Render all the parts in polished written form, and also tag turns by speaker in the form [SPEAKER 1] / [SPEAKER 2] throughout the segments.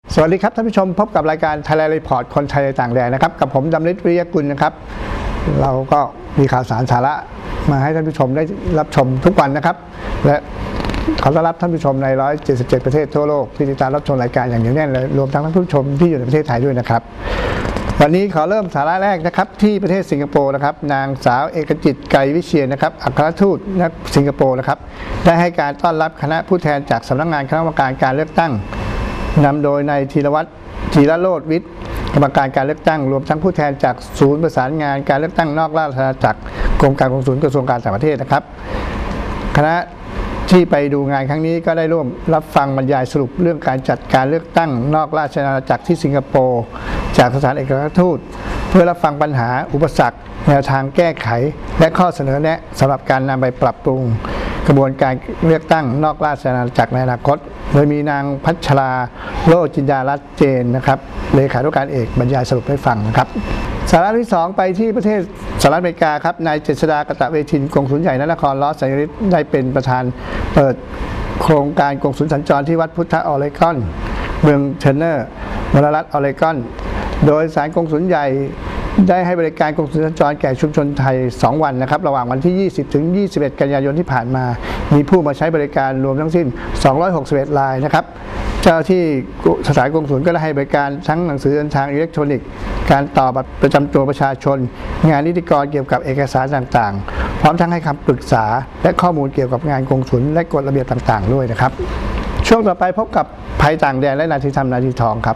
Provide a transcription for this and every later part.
[SPEAKER 1] สวัสดีครับท่านผู้ชมพบกับรายการ Thailand Report คนไทยในต่างแดนนะครับกับผมดำริศ วิริยกุลนะครับเราก็มีข่าวสารสาระมาให้ท่านผู้ชมได้รับชมทุกวันนะครับและขอต้อนรับท่านผู้ชมใน177ประเทศทั่วโลกที่ติดตามรับชมรายการอย่างเหนียวแน่นเลยรวมทั้งท่านผู้ชมที่อยู่ในประเทศไทยด้วยนะครับวันนี้ขอเริ่มสาระแรกนะครับที่ประเทศสิงคโปร์นะครับนางสาวเอกจิตไกรวิเชียรนะครับอัครทูตณสิงคโปร์นะครับได้ให้การต้อนรับคณะผู้แทนจากสำนักงานคณะกรรมการการเลือกตั้งนำโดยนายธีรวัฒน์ ธีรโรจน์วิทย์กรรมการการเลือกตั้งรวมทั้งผู้แทนจากศูนย์ประสานงานการเลือกตั้งนอกราชอาณาจักรกรมการกงสุลกระทรวงการต่างประเทศนะครับคณะที่ไปดูงานครั้งนี้ก็ได้ร่วมรับฟังบรรยายสรุปเรื่องการจัดการเลือกตั้งนอกราชอาณาจักรที่สิงคโปร์จากสถานเอกอัครทูตเพื่อรับฟังปัญหาอุปสรรคแนวทางแก้ไขและข้อเสนอแนะสำหรับการนำไปปรับปรุงกระบวนการเลือกตั้งนอกราชอาณาจักรในอนาคตโดยมีนางพัชราโลจินดารัตน์เจนนะครับเลขาธิการเอกบรรยายสรุปให้ฟังนะครับสาระที่2ไปที่ประเทศสหรัฐอเมริกาครับนายเจษฎากตเวทินกงสุลใหญ่ณนครลอสแอนเจลิสได้เป็นประธานเปิดโครงการกงสุลสัญจรที่วัดพุทธออเรกอนเมืองเทอร์เนอร์มลรัฐออเรกอนโดยสารกงสุลใหญ่ได้ให้บริการกงสุลสัญจรแก่ชุมชนไทย2วันนะครับระหว่างวันที่20ถึง21กันยายนที่ผ่านมามีผู้มาใช้บริการรวมทั้งสิ้น261รายนะครับเจ้าที่สถานกงสุลก็ได้ให้บริการทั้งหนังสือเดินทางอิเล็กทรอนิกส์การต่อบัตรประจำตัวประชาชนงานนิติกรเกี่ยวกับเอกสารต่างๆพร้อมทั้งให้คำปรึกษาและข้อมูลเกี่ยวกับงานกงสุลและกฎระเบียบต่างๆด้วยนะครับช่วงต่อไปพบกับภัยต่างแดนและนาทีทำนาทีทองครับ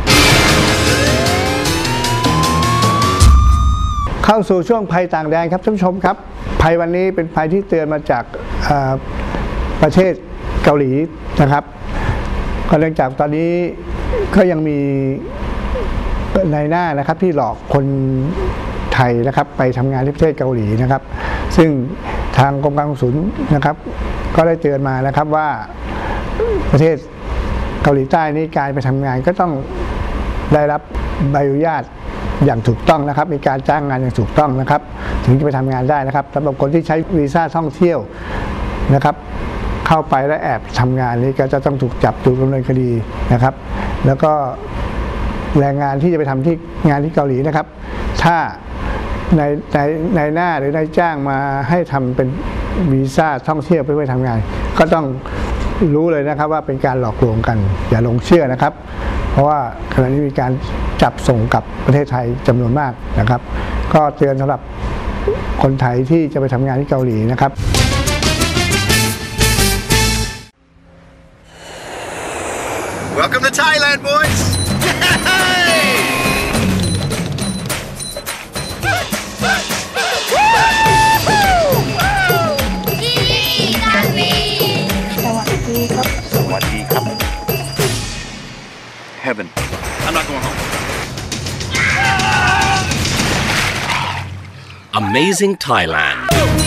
[SPEAKER 1] เข้าสู่ช่วงภัยต่างแดนครับท่านผู้ชมครับภัยวันนี้เป็นภัยที่เตือนมาจากประเทศเกาหลีนะครับก็เนื่องจากตอนนี้ก็ยังมีนายหน้านะครับที่หลอกคนไทยนะครับไปทำงานที่ประเทศเกาหลีนะครับซึ่งทางกรมการกงสุลนะครับก็ได้เตือนมานะครับว่าประเทศเกาหลีใต้นี้การไปทำงานก็ต้องได้รับใบอนุญาตอย่างถูกต้องนะครับมีการจ้างงานอย่างถูกต้องนะครับถึงจะไปทำงานได้นะครับสำหรับคนที่ใช้วีซ่าท่องเที่ยวนะครับเข้าไปและแอบทำงานนี้ก็จะต้องถูกจับถูกดำเนินคดีนะครับแล้วก็แรงงานที่จะไปทำที่งานที่เกาหลีนะครับถ้าในหน้าหรือนายจ้างมาให้ทำเป็นวีซ่าท่องเที่ยวไปทำงานก็ต้องรู้เลยนะครับว่าเป็นการหลอกลวงกันอย่าหลงเชื่อนะครับเพราะว่าขณะนี้มีการจับส่งกับประเทศไทยจำนวนมากนะครับก็เตือนสำหรับคนไทยที่จะไปทำงานที่เกาหลีนะครับ
[SPEAKER 2] Welcome to Thailand, boys! Heaven. I'm not going home.
[SPEAKER 3] Amazing Thailand.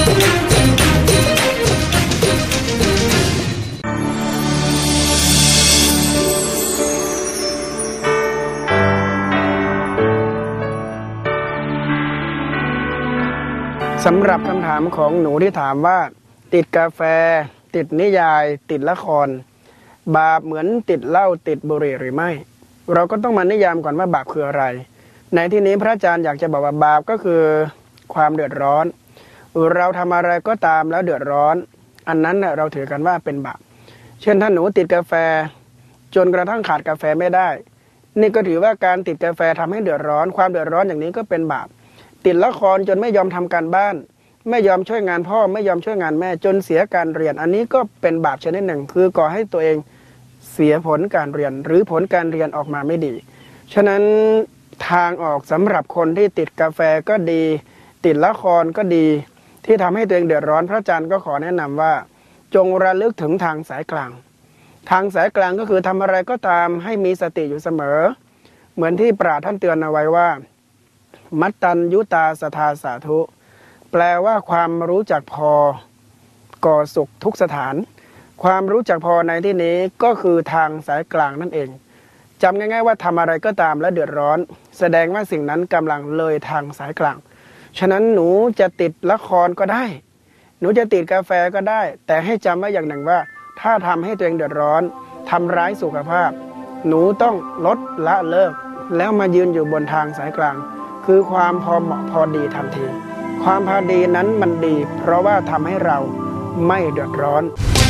[SPEAKER 4] สำหรับคำถามของหนูที่ถามว่าติดกาแฟติดนิยายติดละครบาปเหมือนติดเหล้าติดบุหรี่หรือไม่เราก็ต้องมานิยามก่อนว่าบาปคืออะไรในที่นี้พระอาจารย์อยากจะบอกว่าบาปก็คือความเดือดร้อนเราทำอะไรก็ตามแล้วเดือดร้อนอันนั้นเราถือกันว่าเป็นบาปเช่นถ้าหนูติดกาแฟจนกระทั่งขาดกาแฟไม่ได้นี่ก็ถือว่าการติดกาแฟทำให้เดือดร้อนความเดือดร้อนอย่างนี้ก็เป็นบาปติดละครจนไม่ยอมทำการบ้านไม่ยอมช่วยงานพ่อไม่ยอมช่วยงานแม่จนเสียการเรียนอันนี้ก็เป็นบาปชนิดหนึ่งคือก่อให้ตัวเองเสียผลการเรียนหรือผลการเรียนออกมาไม่ดีฉะนั้นทางออกสำหรับคนที่ติดกาแฟก็ดีติดละครก็ดีที่ทำให้ตัวเองเดือดร้อนพระอาจารย์ก็ขอแนะนำว่าจงระลึกถึงทางสายกลางทางสายกลางก็คือทำอะไรก็ตามให้มีสติอยู่เสมอเหมือนที่ปราชญ์ท่านเตือนเอาไว้ว่ามัตตัญยุตาสทาสาธุแปลว่าความรู้จักพอก่อสุขทุกสถานความรู้จักพอในที่นี้ก็คือทางสายกลางนั่นเองจำง่ายๆว่าทำอะไรก็ตามและเดือดร้อนแสดงว่าสิ่งนั้นกำลังเลยทางสายกลางฉะนั้นหนูจะติดละครก็ได้หนูจะติดกาแฟก็ได้แต่ให้จำไว้อย่างหนึ่งว่าถ้าทำให้ตัวเองเดือดร้อนทำร้ายสุขภาพหนูต้องลดละเลิกแล้วมายืนอยู่บนทางสายกลาง คือความพอเหมาะพอดีทันที ความพอดีนั้นมันดี เพราะว่าทำให้เราไม่เดือดร้อน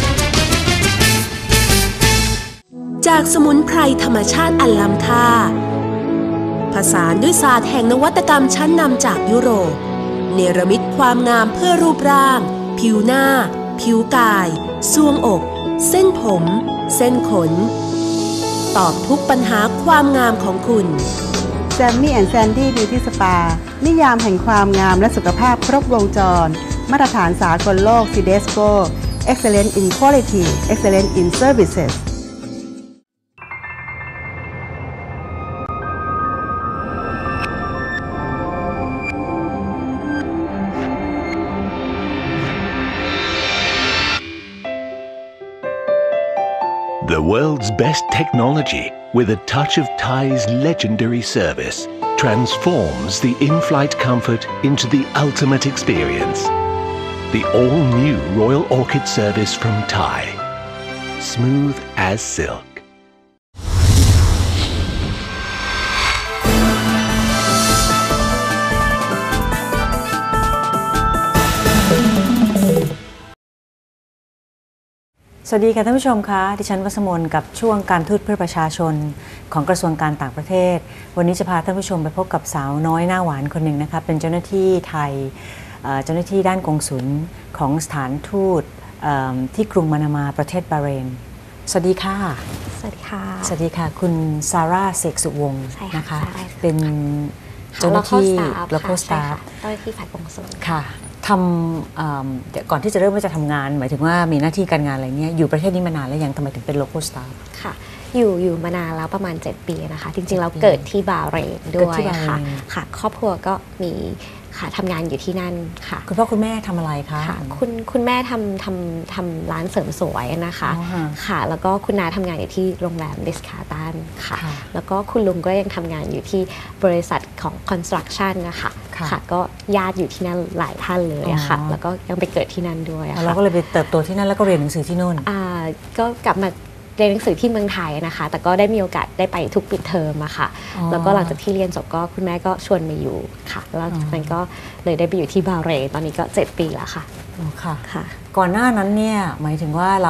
[SPEAKER 5] จากสมุนไพรธรรมชาติอันล้ำค่าผสานด้วยศาสตร์แห่งนวัตกรรมชั้นนำจากยุโรปเนรมิตความงามเพื่อรูปร่าง ผิวหน้า ผิวกายทรวงอก เส้นผม เส้นขน ตอบทุกปัญหาความงามของคุณ
[SPEAKER 6] แซมมี่แอนด์แซนดี้บิวตี้สปานิยามแห่งความงามและสุขภาพครบวงจรมาตรฐานสากลโลก CDSCO Excellent in Quality Excellent in Services
[SPEAKER 7] The world's best technology, with a touch of Thai's legendary service, transforms the in-flight comfort into the ultimate experience. The all-new Royal Orchid service from Thai. Smooth as silk.
[SPEAKER 8] สวัสดีค่ะท่านผู้ชมคะดิฉันวสมนกับช่วงการทูตเพื่อประชาชนของกระทรวงการต่างประเทศวันนี้จะพาท่านผู้ชมไปพบกับสาวน้อยหน้าหวานคนหนึ่งนะคะเป็นเจ้าหน้าที่ไทยเจ้าหน้าที่ด้านกงสุลของสถานทูตที่กรุงมะนามาประเทศบาห์เรนสวัสดีค่ะ
[SPEAKER 9] สวัสดีค่ะ
[SPEAKER 8] สวัสดีค่ะคุณซาร่าเสกสุวงศ์นะคะเป็นเจ้าหน้าที่ local staff
[SPEAKER 9] เจ้าหน้าที่ฝ่ายกงสุล
[SPEAKER 8] ค่ะทำก่อนที่จะเริ่มว่าจะทำงานหมายถึงว่ามีหน้าที่การงานอะไรเนี่ยอยู่ประเทศนี้มานานแล้วยังทำไมถึงเป็น local staff
[SPEAKER 9] ค่ะอยู่มานานแล้วประมาณ7 ปีนะคะจริงๆเราเกิดที่บาห์เรนด้วยค่ะครอบครัวก็มีค่ะทำงานอยู่ที่นั่นค่ะ
[SPEAKER 8] คุณพ่อคุณแม่ทำอะไรคะ
[SPEAKER 9] ค่ะคุณแม่ทำร้านเสริมสวยนะคะค่ะแล้วก็คุณน้าทำงานอยู่ที่โรงแรมดิสคาตันค่ะแล้วก็คุณลุงก็ยังทำงานอยู่ที่บริษัทของ construction นะคะค่ะก็ญาติอยู่ที่นั่นหลายท่านเลยอะค่ะแล้วก็ยังไปเกิดที่นั่นด้วย
[SPEAKER 8] เราก็เลยไปเติบโตที่นั่นแล้วก็เรียนหนังสือที่นู่น
[SPEAKER 9] ก็กลับมาเรียนหนังสือที่เมืองไทยนะคะแต่ก็ได้มีโอกาสได้ไปทุกปิดเทอมอะค่ะแล้วก็หลังจากที่เรียนจบก็คุณแม่ก็ชวนมาอยู่ค่ะแล้วจากนั้นก็เลยได้ไปอยู่ที่บาห์เรนตอนนี้ก็7 ปีแล้วค่ะ
[SPEAKER 8] ค่ะก่อนหน้านั้นเนี่ยหมายถึงว่า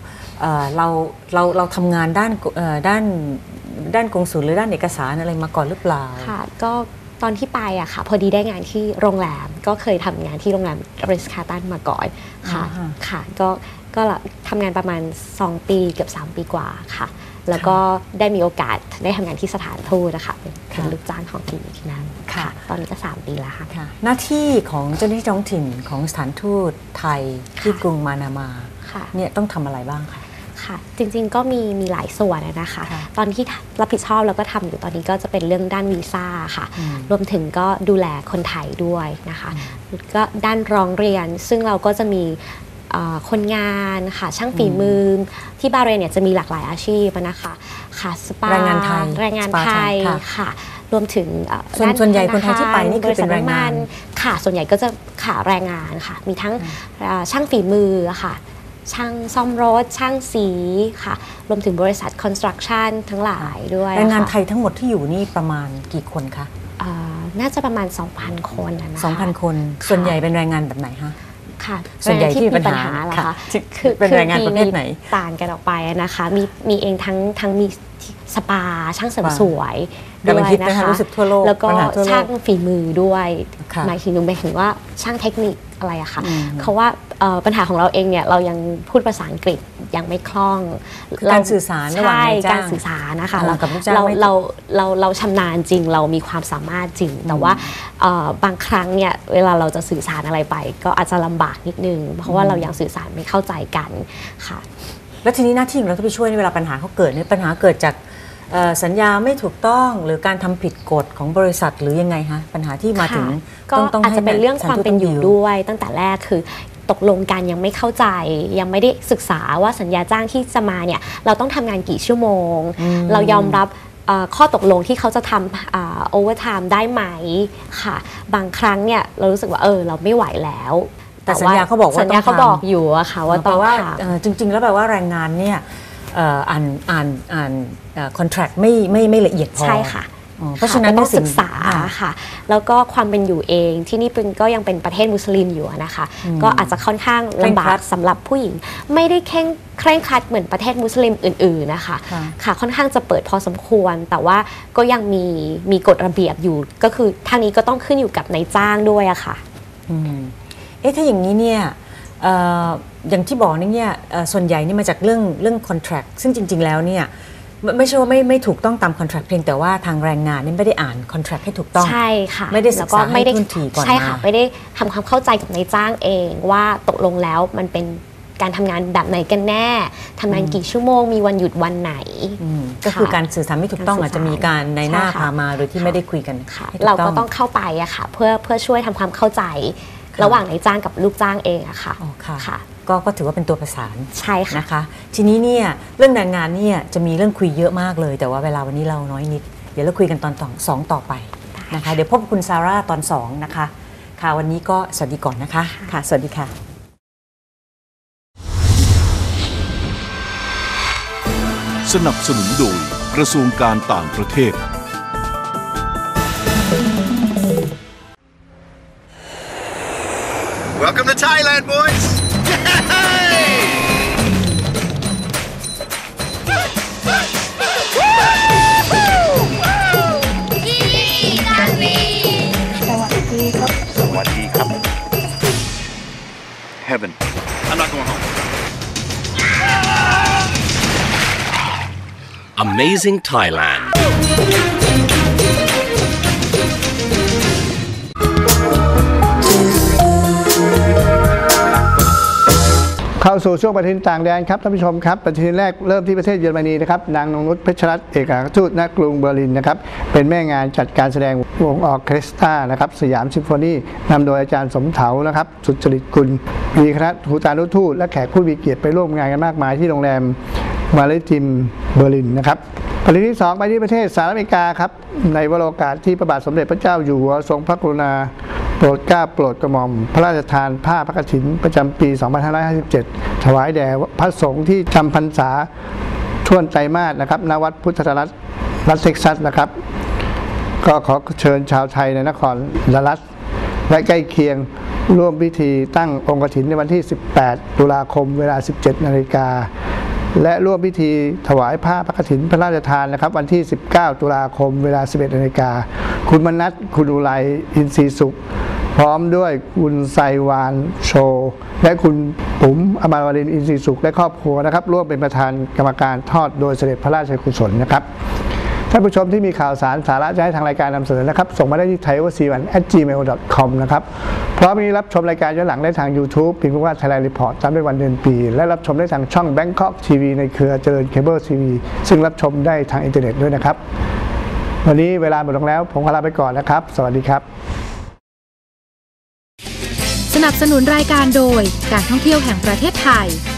[SPEAKER 8] เราทำงานด้านกงสุลหรือด้านเอกสารอะไรมาก่อนหรือเปล่า
[SPEAKER 9] ค่ะก็ตอนที่ไปอะค่ะพอดีได้งานที่โรงแรมก็เคยทำงานที่โรงแรมริสคาตันมาก่อนค่ะก็ทำงานประมาณ2 ปีเกือบ3 ปีกว่าค่ะแล้วก็ได้มีโอกาสได้ทำงานที่สถานทูตนะคะเป็นลูกจ้างของทีมที่นั่นค่ะตอนนี้ก็3 ปีแล้วค่ะ
[SPEAKER 8] หน้าที่ของเจ้าหน้าที่ท้องถิ่นของสถานทูตไทยที่กรุงมานามาเนี่ยต้องทำอะไรบ้างคะ
[SPEAKER 9] ค่ะจริงๆก็มีหลายส่วนนะคะตอนที่รับผิดชอบแล้วก็ทำอยู่ตอนนี้ก็จะเป็นเรื่องด้านวีซ่าค่ะรวมถึงก็ดูแลคนไทยด้วยนะคะก็ด้านร้องเรียนซึ่งเราก็จะมีคนงานค่ะช่างฝีมือที่บาห์เรนเนี่ยจะมีหลากหลายอาชีพนะคะค่ะสปาแรงงานไทยค่ะรวมถึง
[SPEAKER 8] ส่วนใหญ่คนไทยที่ไปนี่คือเป็นแรงงาน
[SPEAKER 9] ค่ะส่วนใหญ่ก็จะขาแรงงานค่ะมีทั้งช่างฝีมือค่ะช่างซ่อมรถช่างสีค่ะรวมถึงบริษัท construction ทั้งหลายด้วย
[SPEAKER 8] แรงงานไทยทั้งหมดที่อยู่นี่ประมาณกี่คนคะ
[SPEAKER 9] น่าจะประมาณ 2,000 คนนะคะ
[SPEAKER 8] 2,000 คนส่วนใหญ่เป็นแรงงานแบบไหนคะ
[SPEAKER 9] ค่ะ
[SPEAKER 8] ส่วนใหญ่ที่มีปัญหาเหรอคะคือเป็นแรงงานประเภทไหน
[SPEAKER 9] ต่างกันออกไปนะคะมีเองทั้งมีสปาช่างเสริมสวย
[SPEAKER 8] ด้วยนะคะ
[SPEAKER 9] รู้สึกทั่วโลกแล้วก็ช่างฝีมือด้วยหมายถึงว่าช่างเทคนิคอะไรอะค่ะเขาว่าปัญหาของเราเองเนี่ยเรายังพูดภาษาอังกฤษยังไม่คล่อง
[SPEAKER 8] การสื่อสาร
[SPEAKER 9] ใช่การสื่อสารนะคะเราชำนาญจริงเรามีความสามารถจริงแต่ว่าบางครั้งเนี่ยเวลาเราจะสื่อสารอะไรไปก็อาจจะลำบากนิดนึงเพราะว่าเรายังสื่อสารไม่เข้าใจกันค่ะ
[SPEAKER 8] แล้วทีนี้หน้าที่ของเราที่ไปช่วยในเวลาปัญหาเขาเกิดเนี่ยปัญหาเกิดจากสัญญาไม่ถูกต้องหรือการทำผิดกฎของบริษัทหรือยังไงคะปัญหาที่มาถึง
[SPEAKER 9] ก็อาจจะเป็นเรื่องความเป็นอยู่ด้วยตั้งแต่แรกคือตกลงกันยังไม่เข้าใจยังไม่ได้ศึกษาว่าสัญญาจ้างที่จะมาเนี่ยเราต้องทำงานกี่ชั่วโมงเรายอมรับข้อตกลงที่เขาจะทำโอเวอร์ไทม์ได้ไหมค่ะบางครั้งเนี่ยเรารู้สึกว่าเราไม่ไหวแล้ว
[SPEAKER 8] แต่สัญญาเขาบอกว่า
[SPEAKER 9] สัญญาเขาบอกอยู่อะค่ะว่าต้อง
[SPEAKER 8] จริงๆแล้วแปลว่าแรงงานเนี่ยอ่านคอนแทรคไม่ละเอียดพอ
[SPEAKER 9] ใช่ค่ะ
[SPEAKER 8] เพราะฉะนั้น
[SPEAKER 9] ต้องศึกษาค่ะแล้วก็ความเป็นอยู่เองที่นี่เป็นก็ยังเป็นประเทศมุสลิมอยู่นะคะ ก็อาจจะค่อนข้างลำบากสำหรับผู้หญิงไม่ได้เคร่งครัดเหมือนประเทศมุสลิมอื่นๆนะคะค่ะค่อนข้างจะเปิดพอสมควรแต่ว่าก็ยังมีกฎระเบียบอยู่ก็คือทางนี้ก็ต้องขึ้นอยู่กับนายจ้างด้วยอะค่ะ
[SPEAKER 8] ถ้าอย่างนี้เนี่ยอย่างที่บอกนี่เนี่ยส่วนใหญ่นี่มาจากเรื่องคอนแทรคซึ่งจริงๆแล้วเนี่ยไม่ใช่ว่าไม่ถูกต้องตามคอนแทรคเพียงแต่ว่าทางแรงงานนี่ไม่ได้อ่านคอนแทรคให้ถูกต้อง
[SPEAKER 9] ใช่ค่ะ
[SPEAKER 8] ไม่ได้ศึกษาให้ทุนทีก่อนมา
[SPEAKER 9] ใช่ค่ะไม่ได้ทำความเข้าใจกับนายจ้างเองว่าตกลงแล้วมันเป็นการทำงานแบบไหนกันแน่ทำงานกี่ชั่วโมงมีวันหยุดวันไหน
[SPEAKER 8] ก็คือการสื่อสารไม่ถูกต้องอาจจะมีการในหน้าพามาโดยที่ไม่ได้คุยกัน
[SPEAKER 9] เราก็ต้องเข้าไปอะค่ะเพื่อช่วยทำความเข้าใจระหว่างนายจ้างกับลูกจ้างเองอะค่ะ
[SPEAKER 8] ค่ะก็ถือว่าเป็นตัวประสาน
[SPEAKER 9] ใช่ค่ะ
[SPEAKER 8] นะคะทีนี้เนี่ยเรื่องแรงงานเนี่ยจะมีเรื่องคุยเยอะมากเลยแต่ว่าเวลาวันนี้เราน้อยนิดเดี๋ยวเราคุยกันตอน2ต่อไปนะคะเดี๋ยวพบคุณซาร่าตอน2นะคะค่ะวันนี้ก็สวัสดีก่อนนะคะค่ะสวัสดีค่ะ
[SPEAKER 10] สนับสนุนโดยกระทรวงการต่างประเทศ
[SPEAKER 2] Welcome to Thailand, boys! Heaven. I'm not going home.
[SPEAKER 3] Amazing Thailand.
[SPEAKER 1] เข้าสู่ช่วงปฏิทินต่างแดนครับท่านผู้ชมครับปฏิทินแรกเริ่มที่ประเทศเยอรมนีนะครับนางนงนุชเพชรรัตน์เอกอัครทูตณกรุงเบอร์ลินนะครับเป็นแม่งานจัดการแสดงวงออร์เคสตรานะครับสยามซิมโฟนีนำโดยอาจารย์สมเถานะครับสุจริตกุลมีคณะทูตานุทูตและแขกผู้มีเกียรติไปร่วมงานกันมากมายที่โรงแรมมาริทิมเบอร์ลินนะครับปฏิทินที่2ไปที่ประเทศสหรัฐอเมริกาครับในวโรกาสที่พระบาทสมเด็จพระเจ้าอยู่หัวทรงพระกรุณาโปรดเกล้าโปรดกระหม่อมพระราชทานผ้าพระกฐินประจำปี 2557 ถวายแด่พระสงฆ์ที่จำพรรษาท่วนไตรมาสนะครับณวัดพุทธรัตน์รัฐเท็กซัสนะครับก็ขอเชิญชาวไทยในนครดัลลัสและใกล้เคียงร่วมพิธีตั้งองค์กฐินในวันที่ 18 ตุลาคมเวลา 17 นาฬิกาและร่วมพิธีถวายผ้าพระกฐินพระราชทานนะครับวันที่ 19 ตุลาคมเวลา 11 นาฬิกาคุณมนัสคุณอุไรอินทรีสุขพร้อมด้วยคุณไซวานโชและคุณปุ๋มอมรวรินทร์อินทรีสุขและครอบครัวนะครับร่วมเป็นประธานกรรมการทอดโดยเสด็จพระราชกุศลนะครับท่านผู้ชมที่มีข่าวสารสาระจะให้ทางรายการนำเสนอนะครับส่งมาได้ที่ thaiwc1@gmail.com นะครับพร้อมมีรับชมรายการย้อนหลังได้ทาง YouTube พิมพ์ว่า Thailand Report ตามด้วยวันเดือนปีและรับชมได้ทางช่อง Bangkok TV ในเครือเจริญเคเบิลทีวีซึ่งรับชมได้ทางอินเทอร์เน็ตด้วยนะครับวันนี้เวลาหมดลงแล้วผมขอลาไปก่อนนะครับสวัสดีครับ
[SPEAKER 11] สนับสนุนรายการโดยการท่องเที่ยวแห่งประเทศไทย